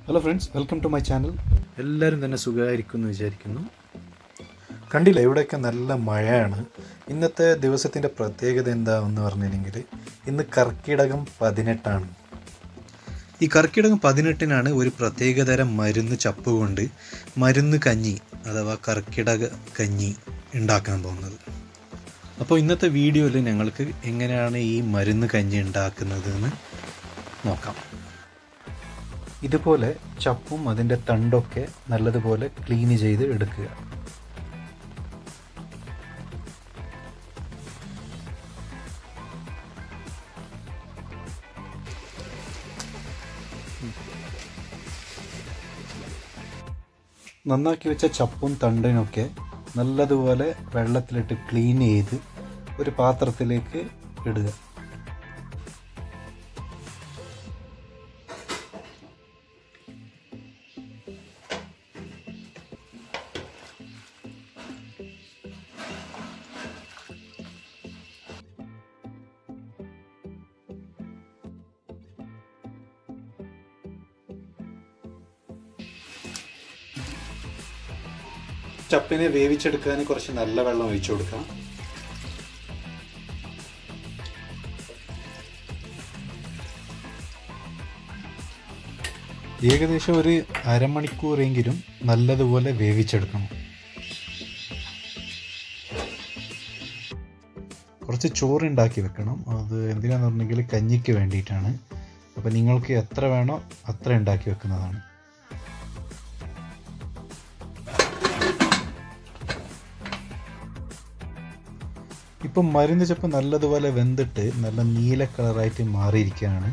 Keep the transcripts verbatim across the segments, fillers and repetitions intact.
Hello friends, welcome to my channel. എല്ലാവരും തന്നെ സുഖമായിരിക്കുമെന്ന് വിചാരിക്കുന്നു. കണ്ടില്ല ഇവിടെയൊക്കെ നല്ല മഴയാണ്. ഇന്നത്തെ ദിവസത്തിൻ്റെ പ്രത്യേകത എന്താണെന്ന് പറഞ്ഞിട്ടുണ്ടെങ്കിൽ ഇന്ന് കർക്കിടകം പതിനെട്ടാണ്. ഈ കർക്കിടകം പതിനെട്ടിനാണ് ഒരു പ്രത്യേകതരം മരുന്ന് ചപ്പ് കൊണ്ട് മരുന്ന് കഞ്ഞി അഥവാ കർക്കിടക കഞ്ഞി ഉണ്ടാക്കാൻ പോകുന്നത്. അപ്പോൾ ഇന്നത്തെ വീഡിയോയിൽ ഞങ്ങൾക്ക് എങ്ങനെയാണ് ഈ മരുന്ന് കഞ്ഞി ഉണ്ടാക്കുന്നതെന്ന് നോക്കാം. ഇതുപോലെ ചപ്പും അതിൻ്റെ തണ്ടൊക്കെ നല്ലതുപോലെ ക്ലീൻ ചെയ്ത് എടുക്കുക. നന്നാക്കി വെച്ച ചപ്പും തണ്ടിനൊക്കെ നല്ലതുപോലെ വെള്ളത്തിലിട്ട് ക്ലീൻ ചെയ്ത് ഒരു പാത്രത്തിലേക്ക് ഇടുക. ചപ്പിനെ വേവിച്ചെടുക്കാൻ കുറച്ച് നല്ല വെള്ളം ഒഴിച്ചു കൊടുക്കാം. ഏകദേശം ഒരു അരമണിക്കൂറെങ്കിലും നല്ലതുപോലെ വേവിച്ചെടുക്കണം. കുറച്ച് ചോറുണ്ടാക്കി വെക്കണം. അത് എന്തിനാന്ന് പറഞ്ഞെങ്കിൽ കഞ്ഞിക്ക് വേണ്ടിയിട്ടാണ്. അപ്പം നിങ്ങൾക്ക് എത്ര വേണോ അത്ര ഉണ്ടാക്കി വെക്കുന്നതാണ്. ഇപ്പം മരുന്ന് ചപ്പ് നല്ലതുപോലെ വെന്തിട്ട് നല്ല നീല കളറായിട്ട് മാറിയിരിക്കുകയാണ്.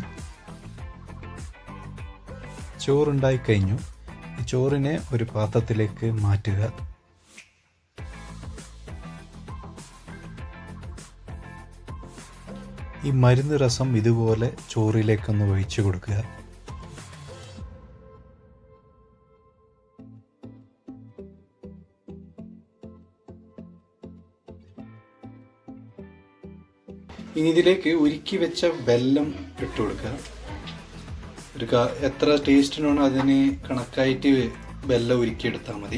ചോറുണ്ടായി കഴിഞ്ഞു. ഈ ചോറിനെ ഒരു പാത്രത്തിലേക്ക് മാറ്റുക. ഈ മരുന്ന് രസം ഇതുപോലെ ചോറിലേക്കൊന്ന് ഒഴിച്ചു കൊടുക്കുക. ഇനി ഇതിലേക്ക് ഉരുക്കി വെച്ച വെല്ലം ഇട്ട് കൊടുക്കുക. ഒരു എത്ര ടേസ്റ്റിനാണോ അതിന് കണക്കായിട്ട് വെല്ലം ഉരുക്കിയെടുത്താൽ മതി.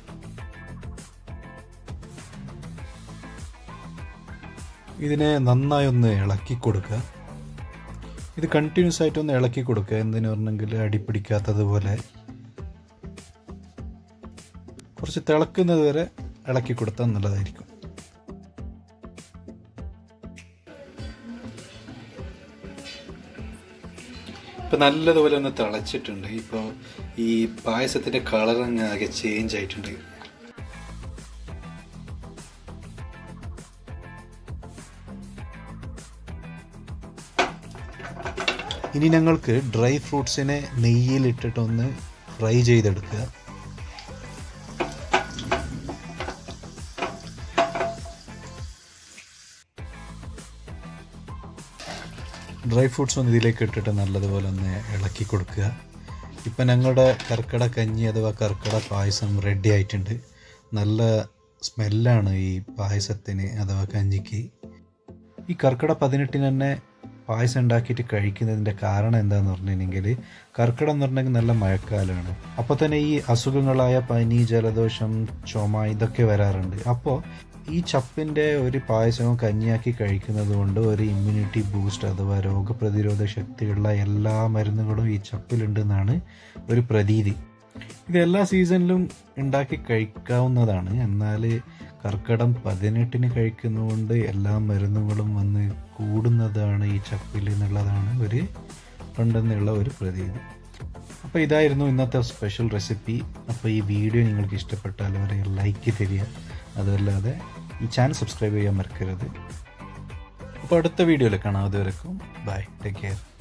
ഇതിനെ നന്നായി ഒന്ന് ഇളക്കി കൊടുക്കുക. ഇത് കണ്ടിന്യൂസ് ആയിട്ടൊന്ന് ഇളക്കി കൊടുക്കുക. എന്തിനു പറഞ്ഞെങ്കിൽ അടിപ്പിടിക്കാത്തതുപോലെ കുറച്ച് തിളക്കുന്നത് വരെ ഇളക്കി കൊടുത്താൽ നല്ലതായിരിക്കും. ഇപ്പം നല്ലതുപോലെ ഒന്ന് തിളച്ചിട്ടുണ്ട്. ഇപ്പോൾ ഈ പായസത്തിൻ്റെ കളർ അങ്ങ് ആകെ ചേഞ്ച് ആയിട്ടുണ്ട്. ഇനി ഞങ്ങൾക്ക് ഡ്രൈ ഫ്രൂട്ട്സിനെ നെയ്യിലിട്ടിട്ടൊന്ന് ഫ്രൈ ചെയ്തെടുക്കുക. ഡ്രൈ ഫ്രൂട്ട്സ് ഒന്ന് ഇതിലേക്ക് ഇട്ടിട്ട് നല്ലതുപോലെ ഒന്ന് ഇളക്കി കൊടുക്കുക. ഇപ്പം ഞങ്ങളുടെ കർക്കിടക കഞ്ഞി അഥവാ കർക്കിടക പായസം റെഡി ആയിട്ടുണ്ട്. നല്ല സ്മെല്ലാണ് ഈ പായസത്തിന് അഥവാ കഞ്ഞിക്ക്. ഈ കർക്കിടക പതിനെട്ടിന് തന്നെ പായസം ഉണ്ടാക്കിയിട്ട് കഴിക്കുന്നതിൻ്റെ കാരണം എന്താണെന്ന് പറഞ്ഞിട്ടുണ്ടെങ്കിൽ കർക്കിടകം എന്ന് പറഞ്ഞെങ്കിൽ നല്ല മഴക്കാലമാണ്. അപ്പോൾ തന്നെ ഈ അസുഖങ്ങളായ പനി, ജലദോഷം, ചുമ ഇതൊക്കെ വരാറുണ്ട്. അപ്പോൾ ഈ ചപ്പിൻ്റെ ഒരു പായസവും കഞ്ഞിയാക്കി കഴിക്കുന്നത് കൊണ്ട് ഒരു ഇമ്മ്യൂണിറ്റി ബൂസ്റ്റ് അഥവാ രോഗപ്രതിരോധ ശക്തിയുള്ള എല്ലാ മരുന്നുകളും ഈ ചപ്പിലുണ്ടെന്നാണ് ഒരു പ്രതീതി. ഇത് എല്ലാ സീസണിലും ഉണ്ടാക്കി കഴിക്കാവുന്നതാണ്. എന്നാൽ കർക്കിടകം പതിനെട്ടിന് കഴിക്കുന്നതുകൊണ്ട് എല്ലാ മരുന്നുകളും വന്ന് കൂടുന്നതാണ് ഈ ചപ്പിൽ എന്നുള്ളതാണ് ഒരു ഉണ്ടെന്നുള്ള ഒരു പ്രതീതി. അപ്പോൾ ഇതായിരുന്നു ഇന്നത്തെ സ്പെഷ്യൽ റെസിപ്പി. അപ്പോൾ ഈ വീഡിയോ നിങ്ങൾക്ക് ഇഷ്ടപ്പെട്ടാൽ ഒരു ലൈക്ക് തരിക. അതല്ലാതെ ഈ ചാനൽ സബ്സ്ക്രൈബ് ചെയ്യാൻ മറക്കരുത്. അപ്പോൾ അടുത്ത വീഡിയോയിൽ കാണാം. അതുവരെക്കും ബൈ, ടേക്ക് കെയർ.